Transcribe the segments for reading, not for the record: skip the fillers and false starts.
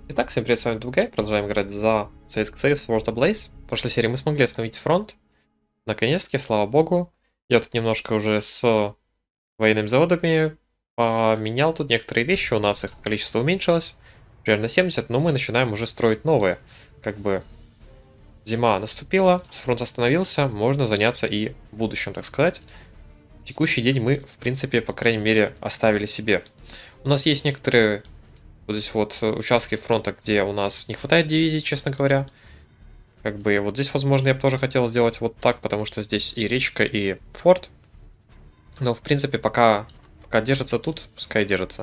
Итак, всем привет, с вами Дугай. Продолжаем играть за Советский Союз World of Blaze. В прошлой серии мы смогли остановить фронт. Наконец-таки, слава богу. Я тут немножко уже с военными заводами поменял тут некоторые вещи. У нас их количество уменьшилось. Примерно 70, но мы начинаем уже строить новые. Как бы зима наступила, фронт остановился, можно заняться и будущим, так сказать. Текущий день мы, в принципе, по крайней мере, оставили себе. У нас есть некоторые вот здесь вот участки фронта, где у нас не хватает дивизий, честно говоря. Как бы вот здесь, возможно, я бы тоже хотел сделать вот так, потому что здесь и речка, и форт. Но, в принципе, пока держится тут, пускай держится.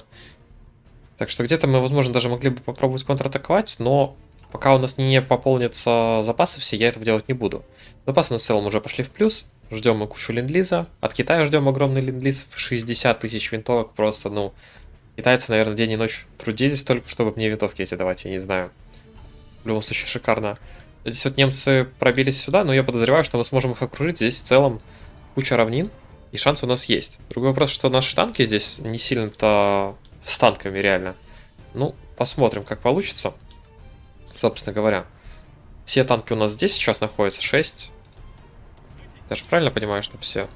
Так что где-то мы, возможно, даже могли бы попробовать контратаковать, но пока у нас не пополнятся запасы все, я этого делать не буду. Запасы у нас в целом уже пошли в плюс. Ждем мы кучу ленд-лиза. От Китая ждем огромный ленд-лиз в 60 тысяч винтовок. Просто, ну, китайцы, наверное, день и ночь трудились только, чтобы мне винтовки эти давать, я не знаю. В любом случае, шикарно. Здесь вот немцы пробились сюда, но я подозреваю, что мы сможем их окружить. Здесь в целом куча равнин, и шанс у нас есть. Другой вопрос, что наши танки здесь не сильно-то с танками, реально. Ну, посмотрим, как получится. Собственно говоря. Все танки у нас здесь сейчас находятся, 6. Я же правильно понимаю, что все?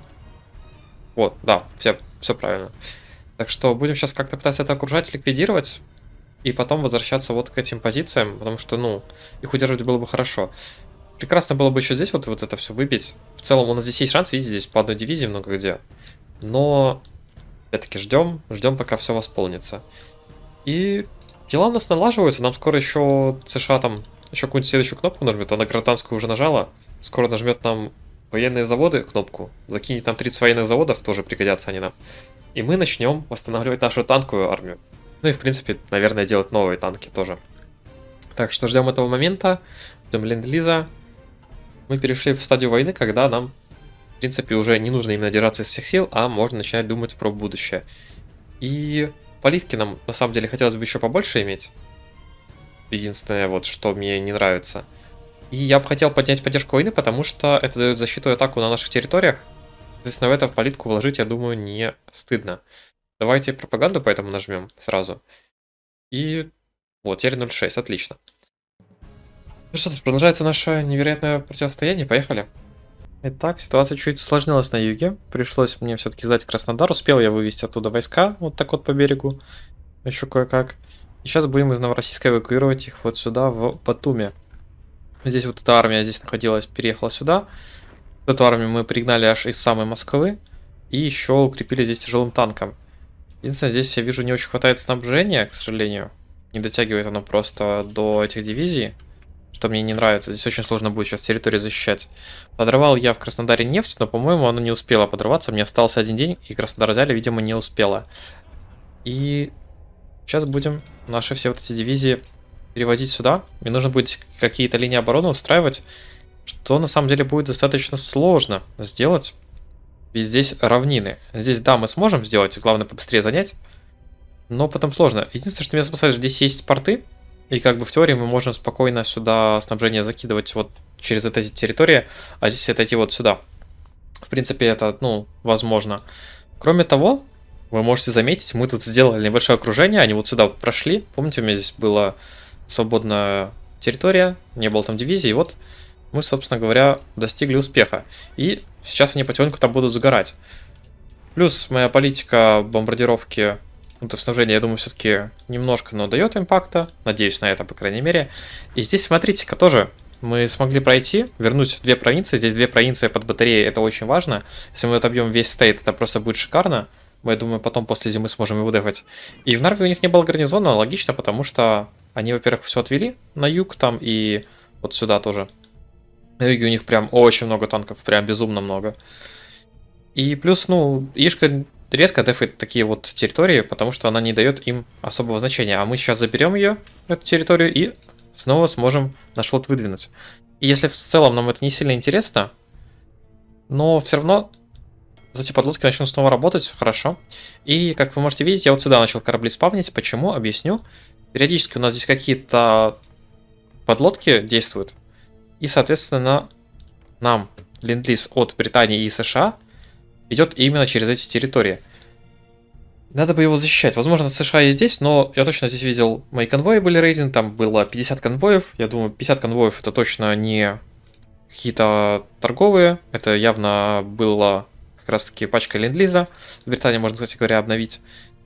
Вот, да, все правильно. Так что будем сейчас как-то пытаться это окружать, ликвидировать. И потом возвращаться вот к этим позициям, потому что, ну, их удерживать было бы хорошо. Прекрасно было бы еще здесь вот это все выбить. В целом у нас здесь есть шанс, видите, здесь по одной дивизии много где. Но, опять-таки, ждем, пока все восполнится. И дела у нас налаживаются, нам скоро еще США там еще какую-нибудь следующую кнопку нажмет, она гражданскую уже нажала. Скоро нажмет нам военные заводы кнопку, закинет нам 30 военных заводов, тоже пригодятся они нам. И мы начнем восстанавливать нашу танковую армию. Ну и, в принципе, наверное, делать новые танки тоже. Так что ждем этого момента, ждем ленд-лиза. Мы перешли в стадию войны, когда нам, в принципе, уже не нужно именно держаться из всех сил, а можно начинать думать про будущее. И политики нам, на самом деле, хотелось бы еще побольше иметь. Единственное, вот, что мне не нравится. И я бы хотел поднять поддержку войны, потому что это дает защиту и атаку на наших территориях. Соответственно, в это в политику вложить, я думаю, не стыдно. Давайте пропаганду поэтому нажмем сразу. И вот, теперь 0.6, отлично. Ну что ж, продолжается наше невероятное противостояние, поехали. Итак, ситуация чуть усложнилась на юге. Пришлось мне все-таки сдать Краснодар. Успел я вывести оттуда войска, вот так вот по берегу. Еще кое-как. И сейчас будем из Новороссийска эвакуировать их вот сюда, в Батуми. Здесь вот эта армия здесь находилась, переехала сюда. Эту армию мы пригнали аж из самой Москвы. И еще укрепили здесь тяжелым танком. Единственное, здесь я вижу не очень хватает снабжения, к сожалению. Не дотягивает оно просто до этих дивизий, что мне не нравится. Здесь очень сложно будет сейчас территорию защищать. Подорвал я в Краснодаре нефть, но, по-моему, оно не успело подорваться. Мне остался один день, и Краснодар взяли, видимо, не успела. И сейчас будем наши все вот эти дивизии перевозить сюда. Мне нужно будет какие-то линии обороны устраивать, что на самом деле будет достаточно сложно сделать. Ведь здесь равнины. Здесь, да, мы сможем сделать, главное побыстрее занять. Но потом сложно. Единственное, что меня спасает, что здесь есть порты. И как бы в теории мы можем спокойно сюда снабжение закидывать вот через эти территории. А здесь отойти вот сюда. В принципе, это, ну, возможно. Кроме того, вы можете заметить, мы тут сделали небольшое окружение. Они вот сюда прошли. Помните, у меня здесь была свободная территория. Не было там дивизии. И вот мы, собственно говоря, достигли успеха. И сейчас они потихоньку там будут сгорать. Плюс моя политика бомбардировки, ну, то снабжение, я думаю, все-таки немножко, но дает импакта. Надеюсь на это, по крайней мере. И здесь, смотрите-ка, тоже мы смогли пройти, вернуть две провинции. Здесь две провинции под батареей, это очень важно. Если мы отобьем весь стейт, это просто будет шикарно. Мы, я думаю, потом после зимы сможем его дефать. И в Нарве у них не было гарнизона, логично, потому что они, во-первых, все отвели на юг там и вот сюда тоже. На юге у них прям очень много танков, прям безумно много. И плюс, ну, Ишка редко дефает такие вот территории, потому что она не дает им особого значения. А мы сейчас заберем ее, эту территорию, и снова сможем наш флот выдвинуть. И если в целом нам это не сильно интересно, но все равно эти подлодки начнут снова работать, хорошо. И, как вы можете видеть, я вот сюда начал корабли спавнить. Почему? Объясню. Периодически у нас здесь какие-то подлодки действуют. И, соответственно, нам ленд-лиз от Британии и США идет именно через эти территории. Надо бы его защищать. Возможно, США и здесь, но я точно здесь видел, мои конвои были рейдинг, там было 50 конвоев. Я думаю, 50 конвоев это точно не какие-то торговые. Это явно было как раз-таки пачка ленд-лиза. Британия, можно, кстати говоря, обновить.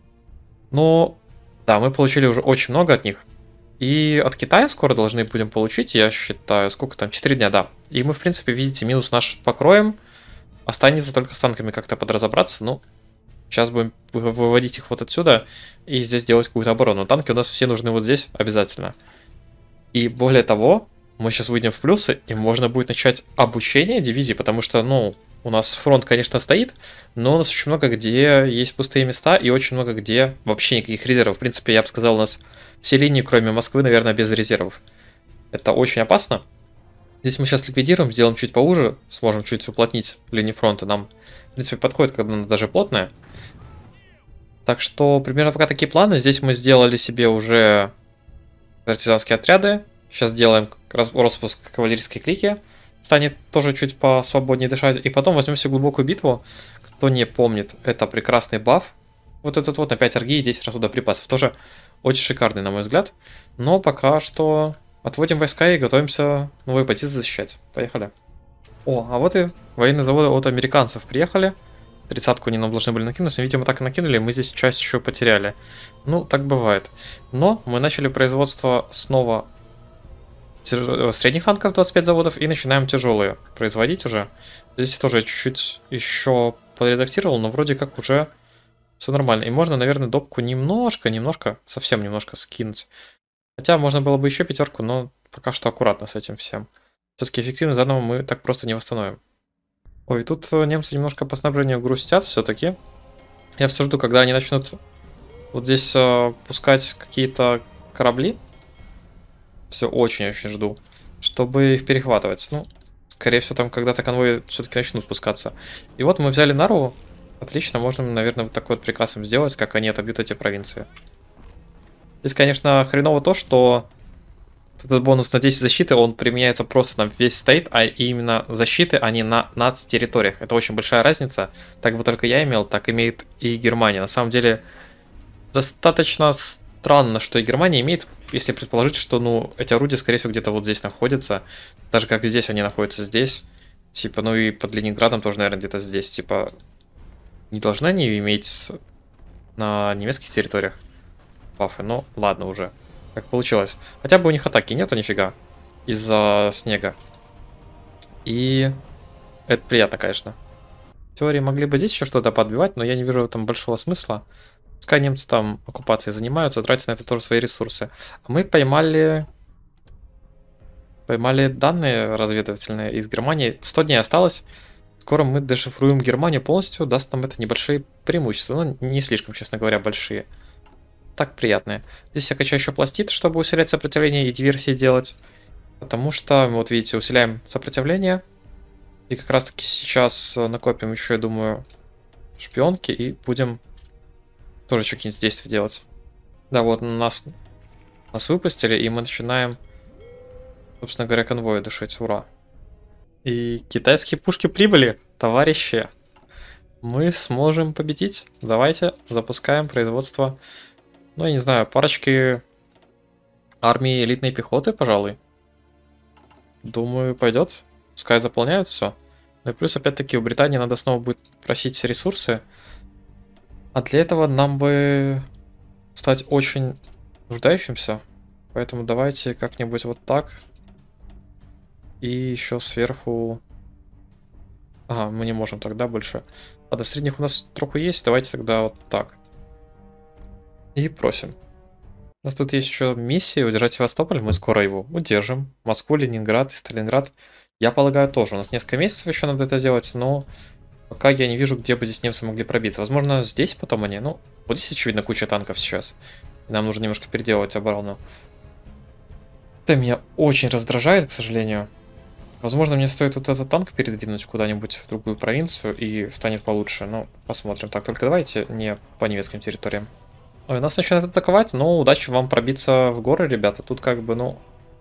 Но, да, мы получили уже очень много от них. И от Китая скоро должны будем получить, я считаю, сколько там, 4 дня, да. И мы, в принципе, видите, минус наш покроем. Останется только с танками как-то подразобраться, ну... Сейчас будем выводить их вот отсюда и здесь делать какую-то оборону. Танки у нас все нужны вот здесь обязательно. И более того, мы сейчас выйдем в плюсы, и можно будет начать обучение дивизии, потому что, ну, у нас фронт, конечно, стоит, но у нас очень много где есть пустые места и очень много где вообще никаких резервов. В принципе, я бы сказал, у нас все линии, кроме Москвы, наверное, без резервов. Это очень опасно. Здесь мы сейчас ликвидируем, сделаем чуть поуже, сможем чуть уплотнить линию фронта. Нам, в принципе, подходит, когда она даже плотная. Так что примерно пока такие планы. Здесь мы сделали себе уже партизанские отряды. Сейчас сделаем распуск кавалерийской клики. Станет тоже чуть посвободнее дышать. И потом возьмем себе глубокую битву. Кто не помнит, это прекрасный баф. Вот этот вот на 5 арги и 10 расхода припасов. Тоже очень шикарный, на мой взгляд. Но пока что отводим войска и готовимся новые позиции защищать. Поехали. О, а вот и военные заводы от американцев приехали. 30-ку они нам должны были накинуть, но, видимо, так и накинули, мы здесь часть еще потеряли. Ну, так бывает. Но мы начали производство снова средних танков, 25 заводов, и начинаем тяжелые производить уже. Здесь я тоже чуть-чуть еще подредактировал, но вроде как уже все нормально. И можно, наверное, допку немножко, совсем немножко скинуть. Хотя можно было бы еще пятерку, но пока что аккуратно с этим всем. Все-таки эффективно заново мы так просто не восстановим. Ой, тут немцы немножко по снабжению грустят все-таки. Я все жду, когда они начнут вот здесь пускать какие-то корабли. Все очень-очень жду, чтобы их перехватывать. Ну, скорее всего, там когда-то конвои все-таки начнут спускаться. И вот мы взяли Нарву. Отлично, можно, наверное, вот такой вот приказ им сделать, как они отобьют эти провинции. Здесь, конечно, хреново то, что этот бонус на 10 защиты, он применяется просто на весь стейт, а именно защиты, а не на территориях. Это очень большая разница. Так бы только я имел, так имеет и Германия. На самом деле, достаточно странно, что и Германия имеет, если предположить, что, ну, эти орудия, скорее всего, где-то вот здесь находятся. Даже как здесь они находятся здесь. Типа, ну и под Ленинградом тоже, наверное, где-то здесь. Типа, не должны они иметь на немецких территориях бафы. Ну, ладно уже. Как получилось. Хотя бы у них атаки нету нифига. Из-за снега. И это приятно, конечно. В теории могли бы здесь еще что-то подбивать, но я не вижу в этом большого смысла. Пускай немцы там оккупацией занимаются, тратят на это тоже свои ресурсы. А мы поймали данные разведывательные из Германии. 100 дней осталось. Скоро мы дешифруем Германию полностью. Даст нам это небольшие преимущества. Ну, не слишком, честно говоря, большие. Так приятные. Здесь я качаю еще пластид, чтобы усилять сопротивление и диверсии делать. Потому что, вот видите, усиляем сопротивление. И как раз таки сейчас накопим еще, я думаю, шпионки. И будем тоже еще какие-нибудь действия делать. Да, вот нас выпустили, и мы начинаем, собственно говоря, конвои душить. Ура. И китайские пушки прибыли, товарищи. Мы сможем победить. Давайте запускаем производство. Ну, я не знаю, парочки армии элитной пехоты, пожалуй. Думаю, пойдет. Пускай заполняют все. Ну и плюс, опять-таки, у Британии надо снова будет просить ресурсы. А для этого нам бы стать очень нуждающимся. Поэтому давайте как-нибудь вот так. И еще сверху... Ага, мы не можем тогда больше. А до средних у нас троху есть. Давайте тогда вот так. И просим. У нас тут есть еще миссия удержать Севастополь. Мы скоро его удержим. Москву, Ленинград и Сталинград. Я полагаю, тоже. У нас несколько месяцев еще надо это делать, но пока я не вижу, где бы здесь немцы могли пробиться. Возможно, здесь потом они... Ну, вот здесь, очевидно, куча танков сейчас. И нам нужно немножко переделывать оборону. Это меня очень раздражает, к сожалению. Возможно, мне стоит вот этот танк передвинуть куда-нибудь в другую провинцию и станет получше. Ну, посмотрим. Так, только давайте не по немецким территориям. Ой, нас начинают атаковать, но удачи вам пробиться в горы, ребята. Тут как бы, ну...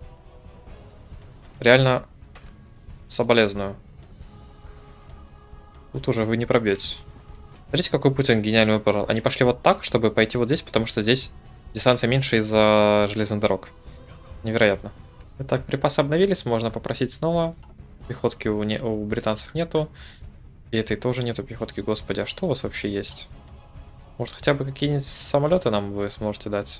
Реально соболезную. Тут уже вы не пробьетесь. Смотрите, какой Путин гениальный выбор. Они пошли вот так, чтобы пойти вот здесь, потому что здесь дистанция меньше из-за железных дорог. Невероятно. Итак, припасы обновились, можно попросить снова. Пехотки у британцев нету. И этой тоже нету пехотки, господи, а что у вас вообще есть? Может, хотя бы какие-нибудь самолеты нам вы сможете дать?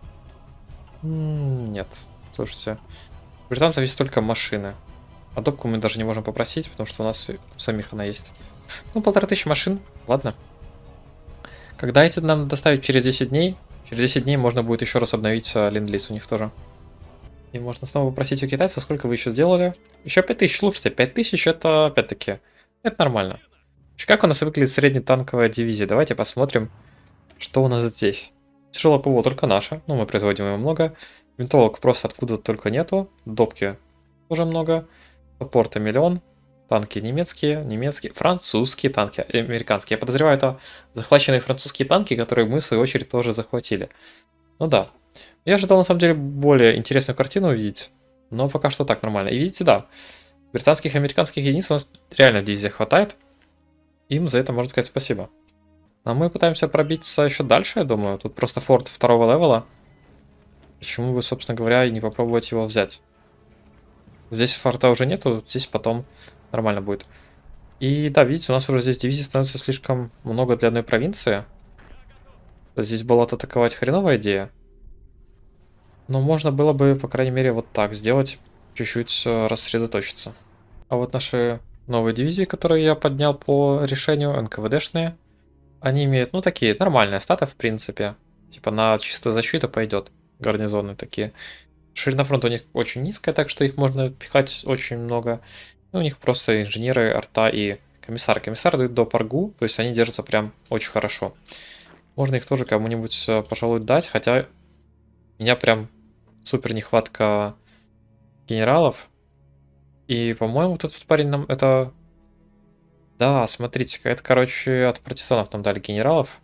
Нет. Слушайте, у британцев есть только машины. А допку мы даже не можем попросить, потому что у нас у самих она есть. Ну, 1500 машин, ладно. Когда эти нам доставят через 10 дней, через 10 дней можно будет еще раз обновить ленд-лиз у них тоже. И можно снова попросить у китайцев, сколько вы еще сделали. Еще 5000, слушайте, 5000 это опять-таки, это нормально. Как у нас выглядит среднетанковая дивизия? Давайте посмотрим, что у нас здесь. Тяжелое ПВО только наше, ну мы производим его много. Винтовок просто откуда только нету. Допки тоже много. Саппорта миллион. Танки немецкие, французские танки, американские. Я подозреваю, это захваченные французские танки, которые мы в свою очередь тоже захватили. Ну да. Я ожидал на самом деле более интересную картину увидеть, но пока что так нормально. И видите, да, британских и американских единиц у нас реально в дивизиях хватает. Им за это можно сказать спасибо. А мы пытаемся пробиться еще дальше, я думаю. Тут просто форт второго левела. Почему бы, собственно говоря, и не попробовать его взять? Здесь форта уже нету, здесь потом нормально будет. И да, видите, у нас уже здесь дивизий становится слишком много для одной провинции. Здесь была атаковать хреновая идея. Но можно было бы, по крайней мере, вот так сделать. Чуть-чуть рассредоточиться. А вот наши новые дивизии, которые я поднял по решению, НКВДшные, они имеют, ну, такие нормальные статы, в принципе. Типа на чистую защиту пойдет. Гарнизоны такие. Ширина фронта у них очень низкая, так что их можно пихать очень много. И у них просто инженеры, арта и комиссар. Комиссар дают до паргу, то есть они держатся прям очень хорошо. Можно их тоже кому-нибудь, пожалуй, дать, хотя меня прям супер нехватка генералов. И, по-моему, вот этот парень нам это... Да, смотрите-ка, это, короче, от партизанов нам дали генералов.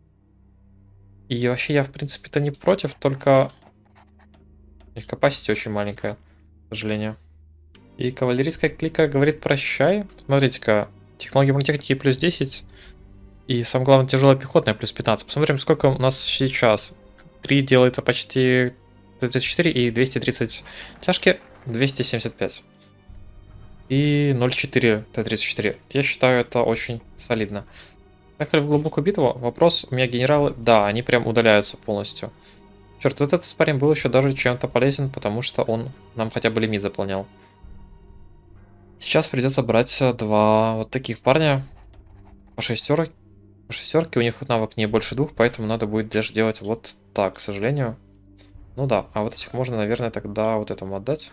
И вообще я, в принципе-то, не против, только... Их capacity очень маленькая, к сожалению. И кавалерийская клика говорит прощай. Смотрите-ка, технология бронетехники плюс 10. И самое главное, тяжелая пехотная плюс 15. Посмотрим, сколько у нас сейчас. 3 делается почти 34 и 230 тяжки 275. И 0,4 Т-34. Я считаю, это очень солидно. Поехали в глубокую битву. Вопрос, у меня генералы... Да, они прям удаляются полностью. Черт, вот этот парень был еще даже чем-то полезен, потому что он нам хотя бы лимит заполнял. Сейчас придется брать два вот таких парня. По шестерке. По шестерке у них навык не больше 2, поэтому надо будет даже делать вот так, к сожалению. Ну да, а вот этих можно, наверное, тогда вот этому отдать.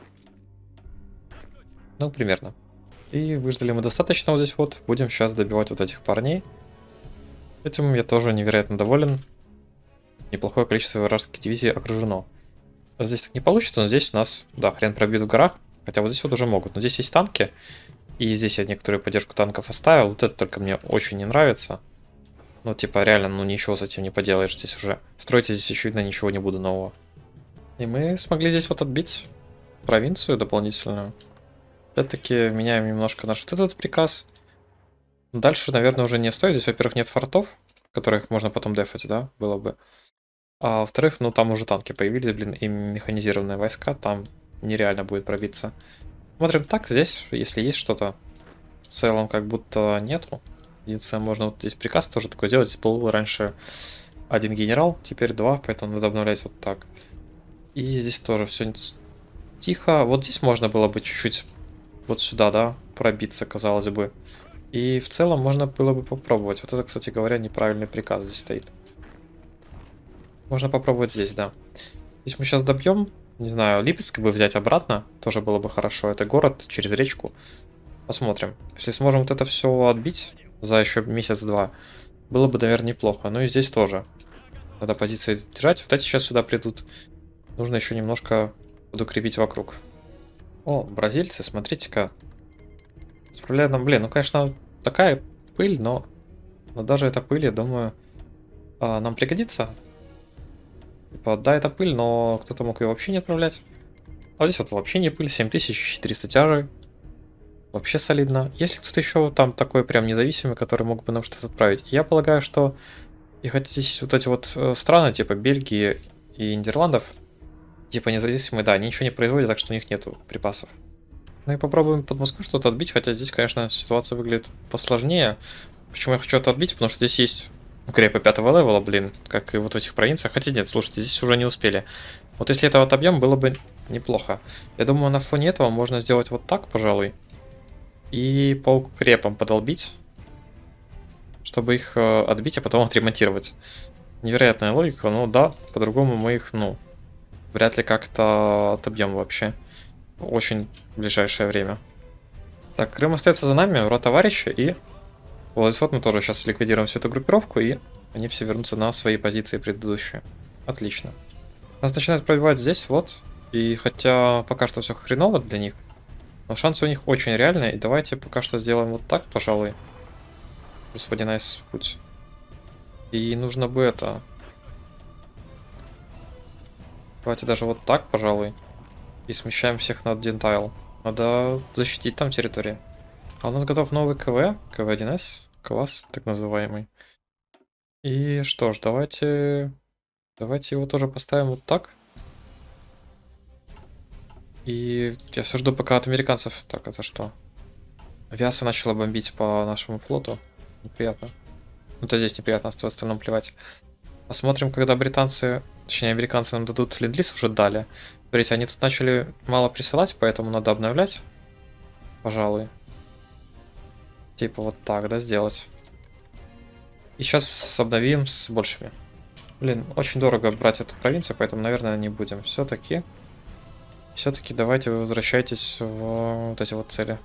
Ну, примерно. И выждали мы достаточно вот здесь вот. Будем сейчас добивать вот этих парней. Этим я тоже невероятно доволен. Неплохое количество вражеских дивизий окружено. Здесь так не получится, но здесь у нас, да, хрен пробит в горах. Хотя вот здесь вот уже могут. Но здесь есть танки. И здесь я некоторую поддержку танков оставил. Вот это только мне очень не нравится. Ну, типа, реально, ну ничего с этим не поделаешь здесь уже. Строить здесь, очевидно, ничего не буду нового. И мы смогли здесь вот отбить провинцию дополнительную. Опять-таки меняем немножко наш вот этот приказ. Дальше, наверное, уже не стоит. Здесь, во-первых, нет фортов, которых можно потом дефать, да, было бы. А во-вторых, ну там уже танки появились, блин, и механизированные войска, там нереально будет пробиться. Смотрим так, здесь, если есть что-то, в целом как будто нету. Единственное, можно вот здесь приказ тоже такой сделать. Здесь был раньше один генерал, теперь 2, поэтому надо обновлять вот так. И здесь тоже все тихо. Вот здесь можно было бы чуть-чуть вот сюда, да, пробиться, казалось бы. И в целом можно было бы попробовать. Вот это, кстати говоря, неправильный приказ здесь стоит. Можно попробовать здесь, да. Здесь мы сейчас добьем. Не знаю, Липецк бы взять обратно. Тоже было бы хорошо. Это город через речку. Посмотрим. Если сможем вот это все отбить за еще месяц-два, было бы, наверное, неплохо. Ну и здесь тоже. Надо позиции держать. Вот эти сейчас сюда придут. Нужно еще немножко подукрепить вокруг. О, бразильцы, смотрите-ка. Справляют нам, блин, ну, конечно, такая пыль, но даже эта пыль, я думаю, нам пригодится. Типа, да, это пыль, но кто-то мог ее вообще не отправлять. А здесь вот вообще не пыль, 7400 тяжей. Вообще солидно. Есть ли кто-то еще там такой прям независимый, который мог бы нам что-то отправить? Я полагаю, что и хотя здесь вот эти вот страны, типа Бельгии и Нидерландов, типа независимые, да, они ничего не производят, так что у них нету припасов. Ну и попробуем под Москву что-то отбить, хотя здесь, конечно, ситуация выглядит посложнее. Почему я хочу это отбить? Потому что здесь есть укрепы 5-го левела, блин, как и вот в этих провинциях. Хотя нет, слушайте, здесь уже не успели. Вот если это отобьем, было бы неплохо. Я думаю, на фоне этого можно сделать вот так, пожалуй. И по укрепам подолбить, чтобы их отбить, а потом отремонтировать. Невероятная логика, но да, по-другому мы их, ну, вряд ли как-то отобьем вообще. Очень ближайшее время. Так, Крым остается за нами, ура, товарищи, и вот здесь вот мы тоже сейчас ликвидируем всю эту группировку, и они все вернутся на свои позиции предыдущие. Отлично. Нас начинают пробивать здесь, вот, и хотя пока что все хреново для них, но шансы у них очень реальные, и давайте пока что сделаем вот так, пожалуй. Господи, найс путь. И нужно бы это... Давайте даже вот так, пожалуй. И смещаем всех на один тайл. Надо защитить там территорию. А у нас готов новый КВ, КВ-1С, класс так называемый. И что ж, давайте его тоже поставим вот так. И я все жду пока от американцев. Так, это что? Авиация начала бомбить по нашему флоту. Неприятно. Ну, то здесь неприятно, а в остальном плевать. Посмотрим, когда британцы, точнее американцы нам дадут ленд-лиз, уже дали. Смотрите, они тут начали мало присылать, поэтому надо обновлять. Пожалуй. Типа вот так, да, сделать. И сейчас обновим с большими. Блин, очень дорого брать эту провинцию, поэтому, наверное, не будем. Все-таки давайте вы возвращайтесь в вот эти вот цели.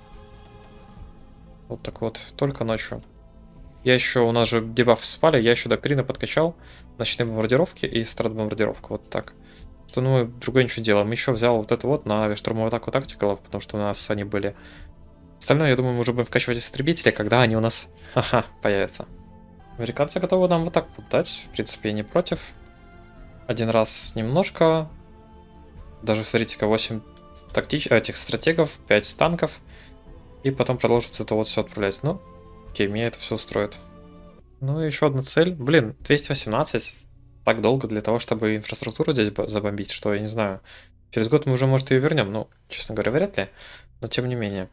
Вот так вот, только ночью. Я еще, у нас же дебафы спали, я еще доктрины подкачал. Ночные бомбардировки и страт-бомбардировку, вот так. Что, ну, мы другое ничего делаем. Еще взял вот это вот на авиаштурмовую атаку тактикалов, потому что у нас они были. Остальное, я думаю, мы уже будем вкачивать истребители, когда они у нас, ха-ха, появятся. Американцы готовы нам вот так дать. В принципе, я не против. Один раз немножко. Даже, смотрите-ка, 8 этих стратегов, 5 танков. И потом продолжить это вот все отправлять. Ну, окей, меня это все устроит. Ну и еще одна цель. Блин, 218. Так долго для того, чтобы инфраструктуру здесь забомбить, что я не знаю. Через год мы уже, может, ее вернем. Ну, честно говоря, вряд ли. Но тем не менее.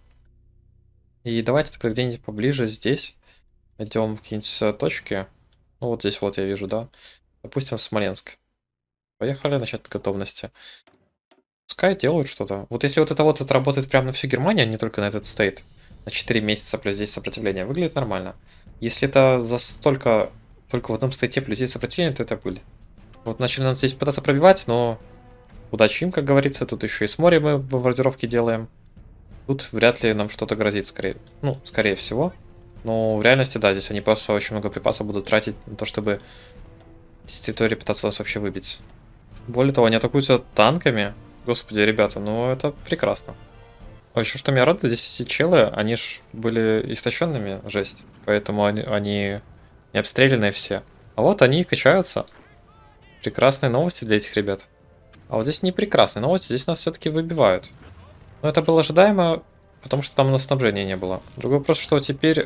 И давайте тогда где-нибудь поближе здесь идем в какие-нибудь точки. Ну, вот здесь вот я вижу, да. Допустим, Смоленск. Поехали, начать готовности. Пускай делают что-то. Вот если вот это вот отработает прямо на всю Германию, а не только на этот стейт, на 4 месяца плюс здесь сопротивление, выглядит нормально. Если это за столько, только в одном стейте плюс здесь сопротивление, то это пыль. Вот начали нас здесь пытаться пробивать, но удачи им, как говорится. Тут еще и с моря мы бомбардировки делаем. Тут вряд ли нам что-то грозит, скорее. Ну, скорее всего. Но в реальности, да, здесь они просто очень много припасов будут тратить на то, чтобы с территории пытаться нас вообще выбить. Более того, они атакуются танками. Господи, ребята, ну это прекрасно. А еще что меня радует, здесь эти челы, они ж были истощенными, жесть. Поэтому они не обстрелянные все. А вот они качаются. Прекрасные новости для этих ребят. А вот здесь не прекрасные новости, здесь нас все-таки выбивают. Но это было ожидаемо, потому что там у нас снабжения не было. Другой вопрос, что теперь,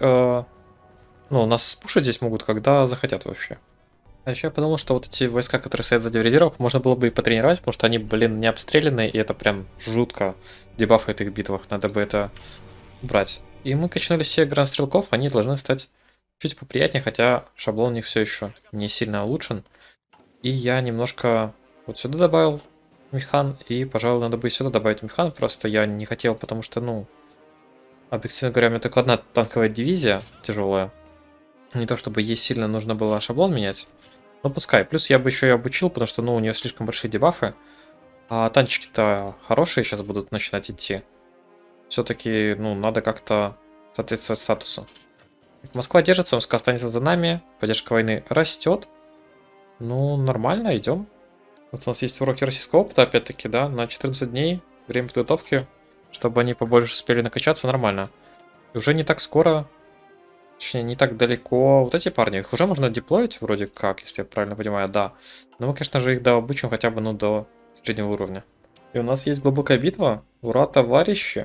ну, нас спушить здесь могут, когда захотят вообще. А еще я подумал, что вот эти войска, которые стоят сзади в резервах, можно было бы и потренировать, потому что они, блин, не обстрелянные, и это прям жутко дебафает их в битвах. Надо бы это брать. И мы качнули все гранд-стрелков, они должны стать чуть поприятнее, хотя шаблон у них все еще не сильно улучшен. И я немножко вот сюда добавил механ, и, пожалуй, надо бы и сюда добавить механ, просто я не хотел, потому что, ну, объективно говоря, у меня только одна танковая дивизия тяжелая. Не то чтобы ей сильно нужно было шаблон менять. Ну, пускай. Плюс я бы еще и обучил, потому что, ну, у нее слишком большие дебафы. А танчики-то хорошие сейчас будут начинать идти. Все-таки, ну, надо как-то соответствовать статусу. Москва держится, Москва останется за нами. Поддержка войны растет. Ну, нормально, идем. Вот у нас есть уроки российского опыта, опять-таки, да, на 14 дней. Время подготовки, чтобы они побольше успели накачаться, нормально. И уже не так скоро... Точнее, не так далеко. Вот эти парни, их уже можно деплоить вроде как, если я правильно понимаю, да. Но мы, конечно же, их дообучим хотя бы, ну, до среднего уровня. И у нас есть глубокая битва. Ура, товарищи!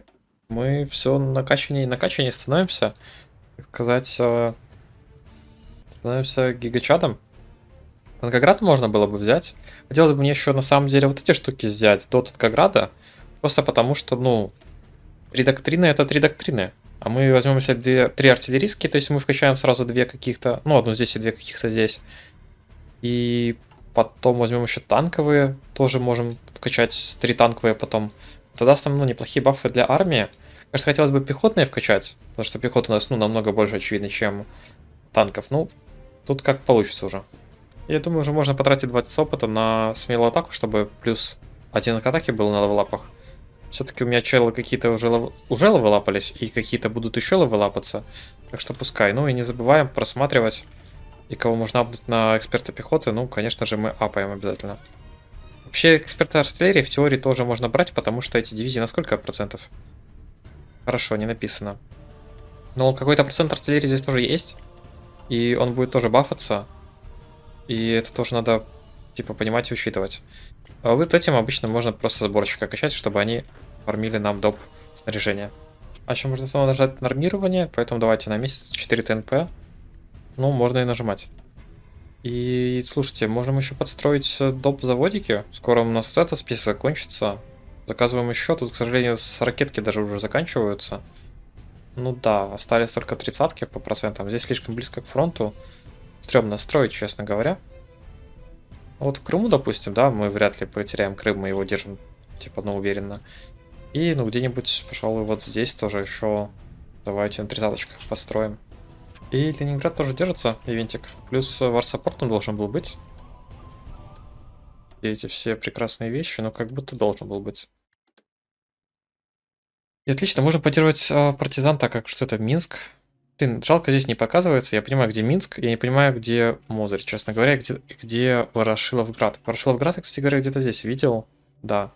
Мы все накачаннее и накачаннее становимся, так сказать, становимся гигачадом. Танкоград можно было бы взять. Хотелось бы мне еще на самом деле вот эти штуки взять до Танкограда. Просто потому что, ну, 3 доктрины это 3 доктрины. А мы возьмем себе 3 артиллерийские, то есть мы вкачаем сразу 2 каких-то, ну, одну здесь и 2 каких-то здесь. И потом возьмем еще танковые, тоже можем вкачать 3 танковые потом. Это даст нам, ну, неплохие бафы для армии. Конечно, хотелось бы пехотные вкачать, потому что пехота у нас, ну, намного больше, очевидно, чем танков. Ну, тут как получится уже. Я думаю, уже можно потратить 20 опыта на смелую атаку, чтобы плюс 1 к атаке был на левелапах. Все-таки у меня челы какие-то уже левелапались, и какие-то будут еще левелапаться. Так что пускай. Ну и не забываем просматривать, и кого можно апнуть на эксперта пехоты. Ну, конечно же, мы апаем обязательно. Вообще, эксперта артиллерии в теории тоже можно брать, потому что эти дивизии на сколько процентов? Хорошо, не написано. Но какой-то процент артиллерии здесь тоже есть. И он будет тоже бафаться. И это тоже надо, типа, понимать и учитывать. А вот этим обычно можно просто сборщика качать, чтобы они фармили нам доп. Снаряжение. А еще можно снова нажать нормирование, поэтому давайте на месяц 4 ТНП. Ну, можно и нажимать. И слушайте, можем еще подстроить доп. Заводики. Скоро у нас вот этот список закончится. Заказываем еще. Тут, к сожалению, с ракетки даже уже заканчиваются. Ну да, остались только 30-ки по процентам. Здесь слишком близко к фронту. Стрёмно строить, честно говоря. Вот в Крыму, допустим, да, мы вряд ли потеряем Крым, мы его держим, типа, ну, уверенно. И, ну, где-нибудь, пожалуй, вот здесь тоже еще давайте на 30-очках построим. И Ленинград тоже держится, ивентик. Плюс варсаппорт он должен был быть. И эти все прекрасные вещи, но как будто должен был быть. И отлично, можно поддерживать партизан, так как что это Минск. Блин, жалко, здесь не показывается. Я понимаю, где Минск, я не понимаю, где Мозырь, честно говоря, где Ворошиловград. Ворошиловград, я, кстати говоря, где-то здесь видел. Да.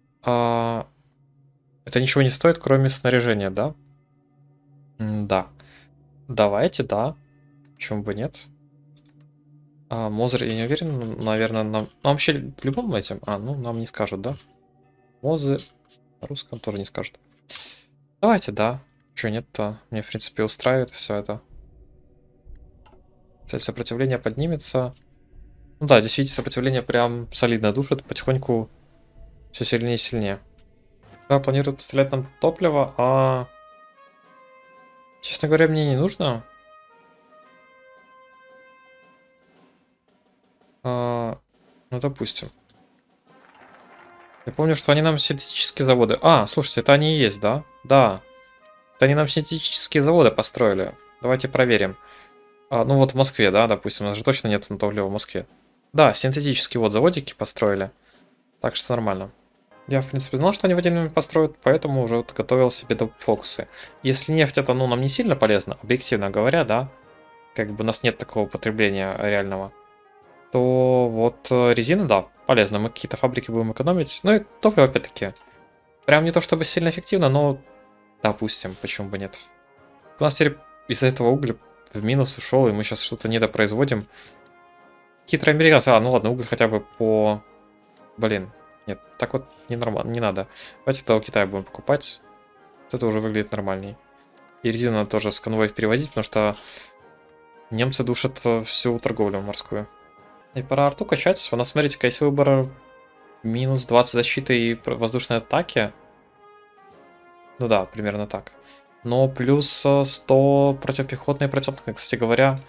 Это ничего не стоит, кроме снаряжения, да? Да. Давайте, да. Почему бы нет? Мозырь, я не уверен, наверное, нам... Ну, вообще, в любом этим... ну, нам не скажут, да? Мозырь на русском тоже не скажут. Давайте, да. Чё нет-то? Мне, в принципе, устраивает все это. Цель сопротивления поднимется. Ну да, здесь, видите, сопротивление прям солидно душит. Потихоньку все сильнее и сильнее. Да, планируют поставлять нам топливо, честно говоря, мне не нужно. Ну, допустим. Я помню, что они нам синтетические заводы... слушайте, это они и есть, да? Да. Это они нам синтетические заводы построили. Давайте проверим. Ну вот в Москве, да, допустим. У нас же точно нет топлива в Москве. Да, синтетические вот заводики построили. Так что нормально. Я, в принципе, знал, что они в один момент построят, поэтому уже вот готовил себе доп. Фокусы. Если нефть это, ну, нам не сильно полезно, объективно говоря, да, как бы у нас нет такого потребления реального, то вот резина, да, полезно. Мы какие-то фабрики будем экономить. Ну и топливо, опять-таки, прям не то чтобы сильно эффективно, но допустим, почему бы нет. У нас теперь из-за этого уголь в минус ушел, и мы сейчас что-то недопроизводим. Хитрые американцы. Ну ладно, уголь хотя бы по... Блин, нет, так вот не нормально, не надо. Давайте это у Китая будем покупать. Вот это уже выглядит нормальней. И резину надо тоже с конвоев переводить, потому что немцы душат всю торговлю морскую. И пора арту качать. У нас, смотрите, есть выбор минус 20 защиты и воздушной атаки. Ну да, примерно так. Но плюс 100 противопехотной и противотанковой, кстати говоря.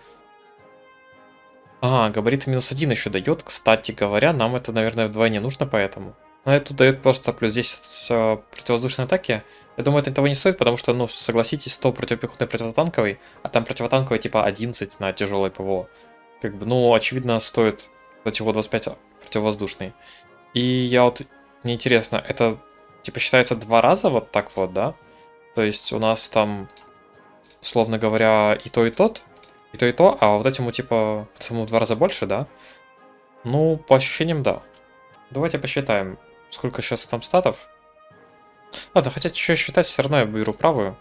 Габариты минус 1 еще дает. Кстати говоря, нам это, наверное, вдвойне нужно, поэтому. Но это дает просто плюс 10 противовоздушной атаки. Я думаю, это того не стоит, потому что, ну, согласитесь, 100 противопехотной и противотанковой, а там противотанковой типа 11 на тяжелой ПВО. Как бы, ну, очевидно, стоит эти вот 25 противовоздушный. И я вот, мне интересно, это типа считается 2 раза вот так вот, да? То есть у нас там, условно говоря, и то, и тот, и то, и то, а вот этому типа в 2 раза больше, да? Ну, по ощущениям, да. Давайте посчитаем, сколько сейчас там статов. Ладно, хотя что считать, все равно я беру правую.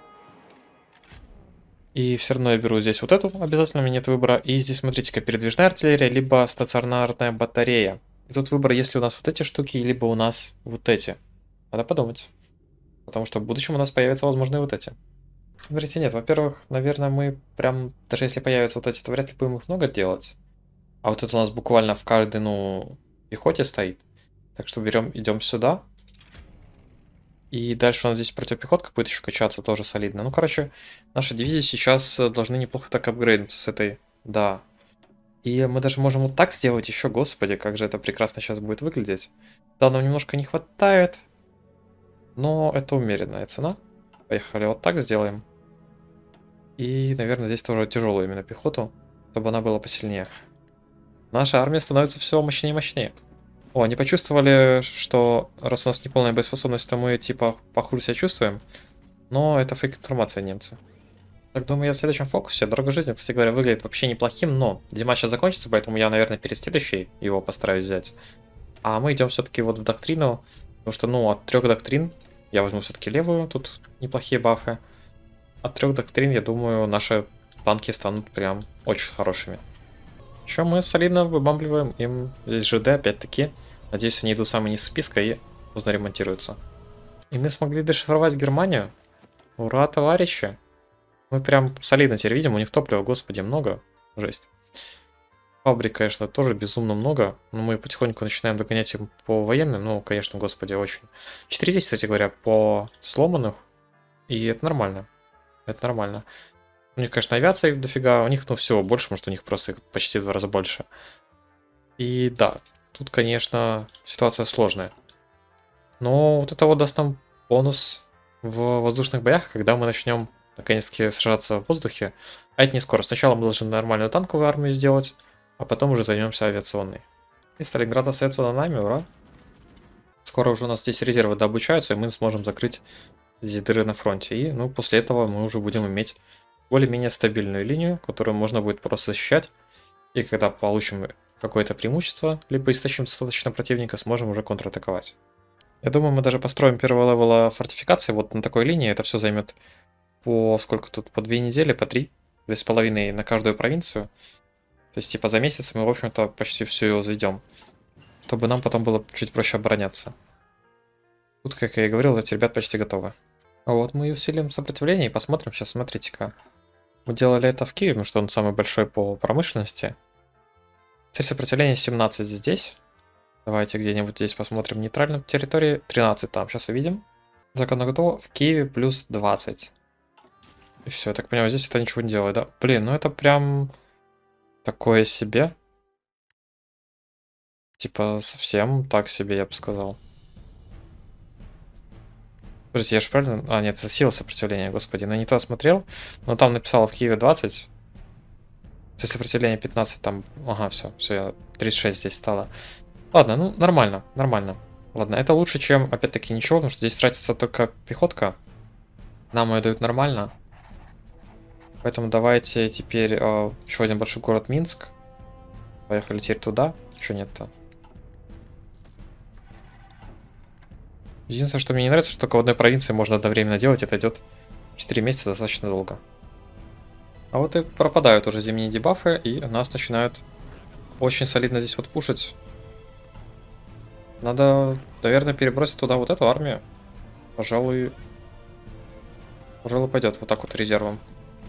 И все равно я беру здесь вот эту, обязательно у меня нет выбора. И здесь, смотрите-ка, передвижная артиллерия, либо стационарная батарея. И тут выбор, если у нас вот эти штуки, либо у нас вот эти. Надо подумать. Потому что в будущем у нас появятся, возможно, и вот эти. Смотрите, нет, во-первых, наверное, мы прям, даже если появятся вот эти, то вряд ли будем их много делать. А вот это у нас буквально в каждой, ну, пехоте стоит. Так что берем, идем сюда. И дальше у нас здесь противопехотка будет еще качаться, тоже солидно. Ну, короче, наши дивизии сейчас должны неплохо так апгрейднуться с этой. Да. И мы даже можем вот так сделать еще, господи, как же это прекрасно сейчас будет выглядеть. Да, нам немножко не хватает, но это умеренная цена. Поехали, вот так сделаем. И, наверное, здесь тоже тяжелую именно пехоту, чтобы она была посильнее. Наша армия становится все мощнее и мощнее. О, они почувствовали, что раз у нас неполная боеспособность, то мы типа похуже себя чувствуем. Но это фейк-информация, немцы. Так, думаю, я в следующем фокусе. Дорога жизни, кстати говоря, выглядит вообще неплохим, но Дима сейчас закончится, поэтому я, наверное, перед следующей его постараюсь взять. А мы идем все-таки вот в доктрину, потому что, ну, от 3 доктрин я возьму все-таки левую, тут неплохие бафы. От 3 доктрин, я думаю, наши танки станут прям очень хорошими. Еще мы солидно выбамбливаем им здесь ЖД, опять-таки. Надеюсь, они идут самый низ списка и поздно ремонтируются. И мы смогли дешифровать Германию. Ура, товарищи! Мы прям солидно теперь видим, у них топлива, господи, много. Жесть. Фабрик, конечно, тоже безумно много, но мы потихоньку начинаем догонять им по военным. Ну, конечно, господи, очень. 4000, кстати говоря, по сломанных. И это нормально. Это нормально. У них, конечно, авиация дофига, у них, ну, всего больше, может, у них просто почти в 2 раза больше. И да, тут, конечно, ситуация сложная. Но вот это вот даст нам бонус в воздушных боях, когда мы начнем наконец-таки сражаться в воздухе. А это не скоро. Сначала мы должны нормальную танковую армию сделать, а потом уже займемся авиационной. И Сталинград остается за нами, ура! Скоро уже у нас здесь резервы дообучаются, и мы сможем закрыть эти дыры на фронте. И, ну, после этого мы уже будем иметь более-менее стабильную линию, которую можно будет просто защищать. И когда получим какое-то преимущество, либо истощим достаточно противника, сможем уже контратаковать. Я думаю, мы даже построим первого левела фортификации вот на такой линии. Это все займет по сколько тут? По 2 недели, по 3. 2,5 на каждую провинцию. То есть, типа, за месяц мы, в общем-то, почти всю ее возведем. Чтобы нам потом было чуть проще обороняться. Тут, как я и говорил, эти ребят почти готовы. А вот мы и усилим сопротивление и посмотрим. Сейчас, смотрите-ка. Мы делали это в Киеве, потому что он самый большой по промышленности. Цель сопротивления 17 здесь. Давайте где-нибудь здесь посмотрим. Нейтральной территории 13 там. Сейчас увидим. Законно готово. В Киеве плюс 20. И все, я так понимаю, здесь это ничего не делает, да? Блин, ну это прям такое себе. Типа совсем так себе, я бы сказал. Подождите, я же правильно... А, нет, это сила сопротивления, господи. Но не то смотрел. Но там написал в Киеве 20. Цель сопротивления 15 там... Ага, все, я 36 здесь стало. Ладно, ну нормально, нормально. Ладно, это лучше, чем, опять-таки, ничего, потому что здесь тратится только пехотка. Нам ее дают нормально. Поэтому давайте теперь еще один большой город Минск. Поехали теперь туда. Что нет-то? Единственное, что мне не нравится, что только в одной провинции можно одновременно делать. Это идет 4 месяца, достаточно долго. А вот и пропадают уже зимние дебафы, и нас начинают очень солидно здесь вот пушить. Надо, наверное, перебросить туда вот эту армию. Пожалуй, пойдет вот так вот резервом.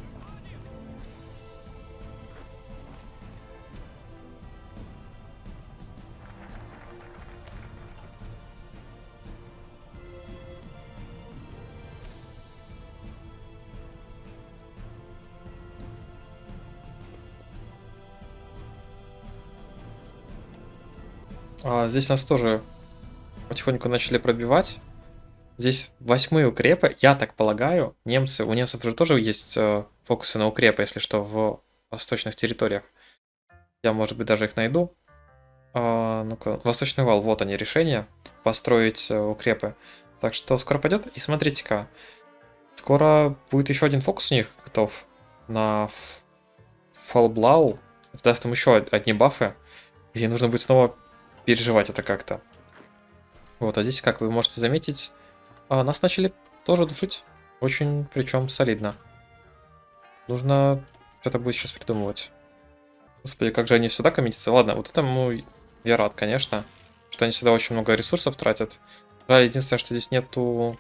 Здесь нас тоже потихоньку начали пробивать. Здесь 8-е укрепы, я так полагаю. У немцев уже тоже есть фокусы на укрепы, если что, в восточных территориях. Я, может быть, даже их найду. Ну-ка, Восточный вал, вот они, решения. Построить укрепы. Так что скоро пойдет. И смотрите-ка, скоро будет еще один фокус у них готов на Фалблау. Это даст им еще одни бафы. И нужно будет снова переживать это как-то. Вот, а здесь, как вы можете заметить, нас начали тоже душить. Очень, причем, солидно. Нужно что-то будет сейчас придумывать. Господи, как же они сюда коммитятся. Ладно, вот этому я рад, конечно, что они сюда очень много ресурсов тратят. Жаль, единственное, что здесь нету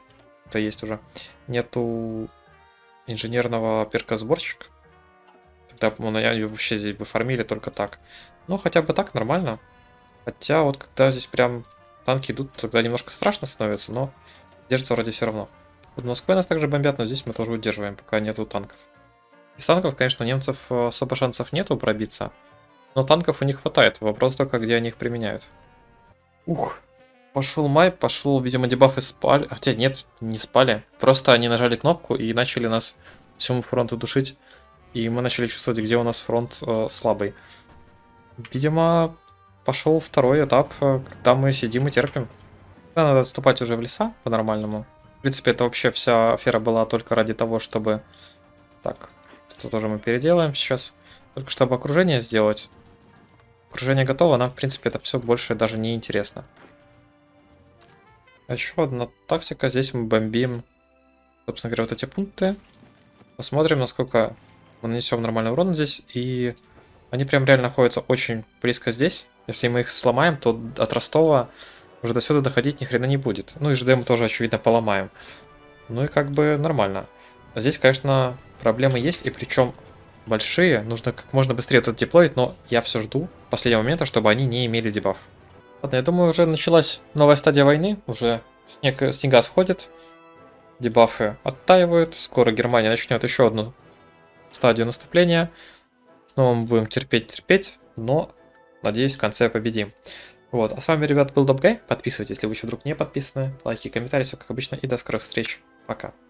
это есть уже. Нету инженерного перкосборщика. Тогда, по-моему, они вообще здесь бы фармили только так. Ну, хотя бы так нормально. Хотя вот когда здесь прям танки идут, тогда немножко страшно становится, но держится вроде все равно. Под Москвой нас также бомбят, но здесь мы тоже удерживаем, пока нету танков. Из танков, конечно, у немцев особо шансов нету пробиться, но танков у них хватает. Вопрос только, где они их применяют. Ух, пошел май, пошел, видимо, дебафы спали. Хотя нет, не спали. Просто они нажали кнопку и начали нас всему фронту душить. И мы начали чувствовать, где у нас фронт слабый. Видимо, пошел второй этап, когда мы сидим и терпим. Надо отступать уже в леса по-нормальному. В принципе, это вообще вся афера была только ради того, чтобы... Так, это тоже мы переделаем сейчас. Только чтобы окружение сделать. Окружение готово, нам, в принципе, это все больше даже не интересно. А еще одна тактика. Здесь мы бомбим, собственно говоря, вот эти пункты. Посмотрим, насколько мы нанесем нормальный урон здесь. И они прям реально находятся очень близко здесь. Если мы их сломаем, то от Ростова уже до сюда доходить ни хрена не будет. Ну и ЖД мы тоже, очевидно, поломаем. Ну и как бы нормально. А здесь, конечно, проблемы есть, и причем большие. Нужно как можно быстрее это деплоить, но я все жду последнего момента, чтобы они не имели дебаф. Ладно, я думаю, уже началась новая стадия войны. Уже снега сходит. Дебафы оттаивают. Скоро Германия начнет еще одну стадию наступления. Снова мы будем терпеть, но, надеюсь, в конце победим. Вот, а с вами, ребят, был Добгай. Подписывайтесь, если вы еще вдруг не подписаны. Лайки, комментарии, все как обычно. И до скорых встреч. Пока.